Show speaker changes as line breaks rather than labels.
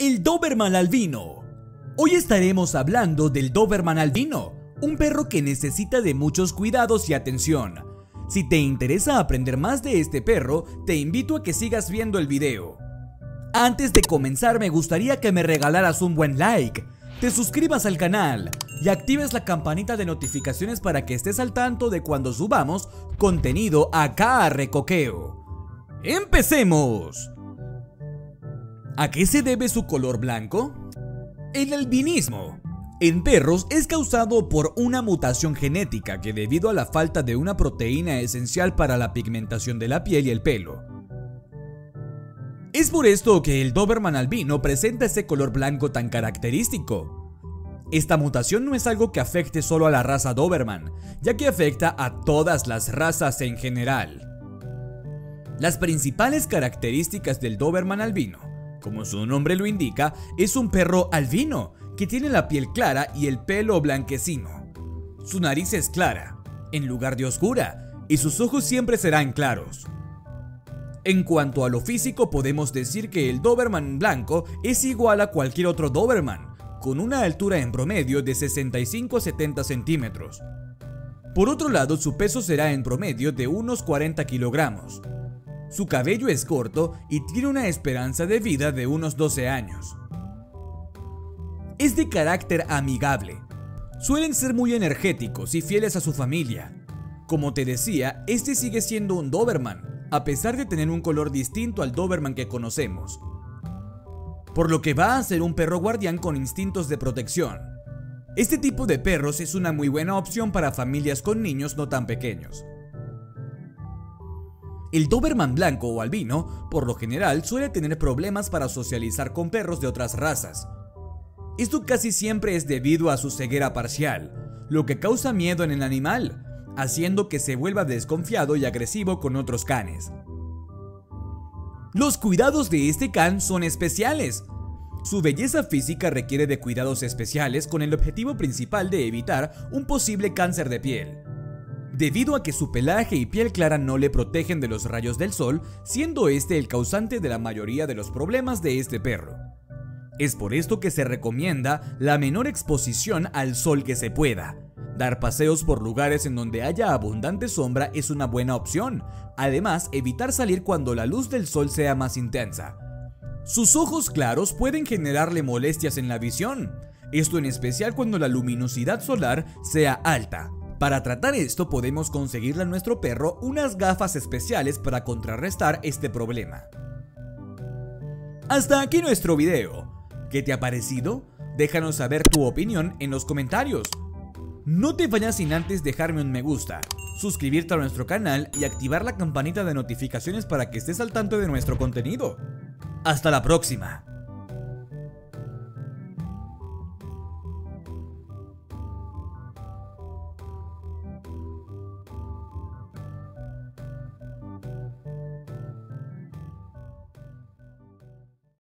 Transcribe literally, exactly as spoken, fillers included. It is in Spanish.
El Doberman albino. Hoy estaremos hablando del Doberman albino, un perro que necesita de muchos cuidados y atención. Si te interesa aprender más de este perro, te invito a que sigas viendo el video. Antes de comenzar, me gustaría que me regalaras un buen like, te suscribas al canal y actives la campanita de notificaciones para que estés al tanto de cuando subamos contenido acá a Recoqueo. ¡Empecemos! ¿A qué se debe su color blanco? El albinismo en perros es causado por una mutación genética que, debido a la falta de una proteína esencial para la pigmentación de la piel y el pelo. Es por esto que el Doberman albino presenta ese color blanco tan característico. Esta mutación no es algo que afecte solo a la raza Doberman, ya que afecta a todas las razas en general. Las principales características del Doberman albino, como su nombre lo indica, es un perro albino que tiene la piel clara y el pelo blanquecino. Su nariz es clara, en lugar de oscura, y sus ojos siempre serán claros. En cuanto a lo físico, podemos decir que el Doberman blanco es igual a cualquier otro Doberman, con una altura en promedio de sesenta y cinco a setenta centímetros. Por otro lado, su peso será en promedio de unos cuarenta kilogramos. Su cabello es corto y tiene una esperanza de vida de unos doce años. Es de carácter amigable. Suelen ser muy energéticos y fieles a su familia. Como te decía, este sigue siendo un Doberman, a pesar de tener un color distinto al Doberman que conocemos. Por lo que va a ser un perro guardián con instintos de protección. Este tipo de perros es una muy buena opción para familias con niños no tan pequeños. El Doberman blanco o albino, por lo general, suele tener problemas para socializar con perros de otras razas. Esto casi siempre es debido a su ceguera parcial, lo que causa miedo en el animal, haciendo que se vuelva desconfiado y agresivo con otros canes. Los cuidados de este can son especiales. Su belleza física requiere de cuidados especiales con el objetivo principal de evitar un posible cáncer de piel, debido a que su pelaje y piel clara no le protegen de los rayos del sol, siendo este el causante de la mayoría de los problemas de este perro. Es por esto que se recomienda la menor exposición al sol que se pueda. Dar paseos por lugares en donde haya abundante sombra es una buena opción. Además, evitar salir cuando la luz del sol sea más intensa. Sus ojos claros pueden generarle molestias en la visión, esto en especial cuando la luminosidad solar sea alta. Para tratar esto, podemos conseguirle a nuestro perro unas gafas especiales para contrarrestar este problema. Hasta aquí nuestro video. ¿Qué te ha parecido? Déjanos saber tu opinión en los comentarios. No te vayas sin antes dejarme un me gusta, suscribirte a nuestro canal y activar la campanita de notificaciones para que estés al tanto de nuestro contenido. ¡Hasta la próxima!